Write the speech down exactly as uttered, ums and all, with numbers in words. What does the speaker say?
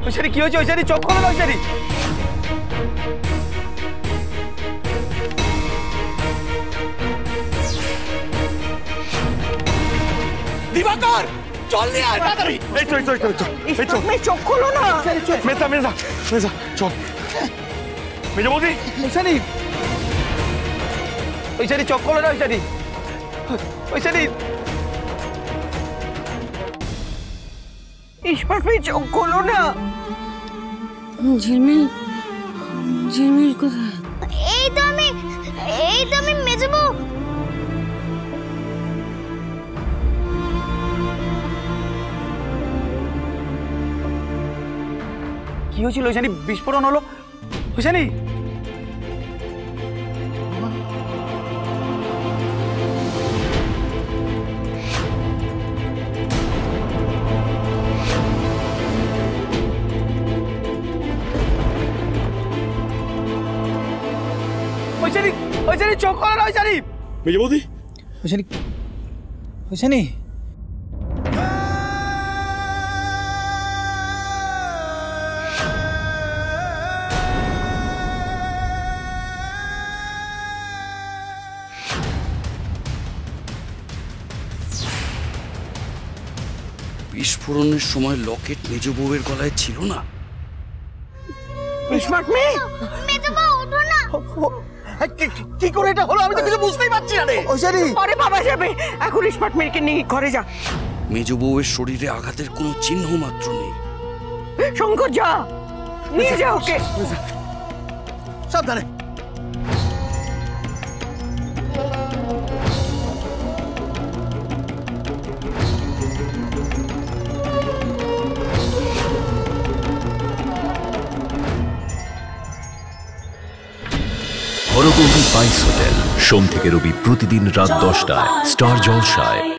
ঐশানি কি হয়েছে? ঐশানি চোখ খোলো না ঐশানি। দিবাকর চল নিয়ে আয় তাড়াতাড়ি। এই তো এই তো এই তো এই তো চোখ খোলো না। মেজা মেজা মেজা চল। মেজা বৌদি ঐশানি ঐশানি চোখ খোলো না ঐশানি। ঐশানি ইসমাত ভাই চোখ খোলো না। ঝিলমিল ঝিলমিল কোথায়? এই তো আমি এই তো আমি মেজো বউ। কি হয়েছিল ঐশানি? বিস্ফোরণ হলো ঐশানি? ঐশানি ঐশানি চোখ খোলো না ঐশানি। মেজো বৌদি ঐশানি ঐশানি বিস্ফোরণের সময় লকেট মেজো বউয়ের গলায় ছিল না। ইসমাত মেয়ে মেজো বউ ওঠো না। কি করে এটা হলো? আমি তো কিছু বুঝতেই পারছি না রে। ঐশানি পরে বাবা যাবে, এখন ইসমাত মেয়েকে নিয়ে ঘরে যা। মেজো বউয়ের শরীরে আঘাতের কোনো চিহ্ন মাত্র নেই। শঙ্কর যা নিয়ে যা ওকে। সাবধানে। হরগৌরী স্পাইস হোটেল, সোম থেকে রবি প্রতিদিন রাত দশটায় স্টার জলসায়।